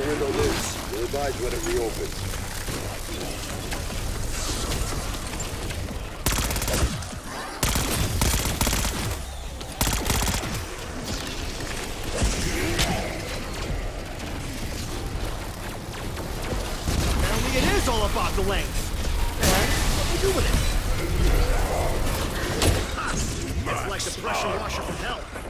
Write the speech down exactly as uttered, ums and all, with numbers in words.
window lives. We'll advise when it reopens. Apparently it is all about the length. And what do we do with it? It's like the pressure washer from hell.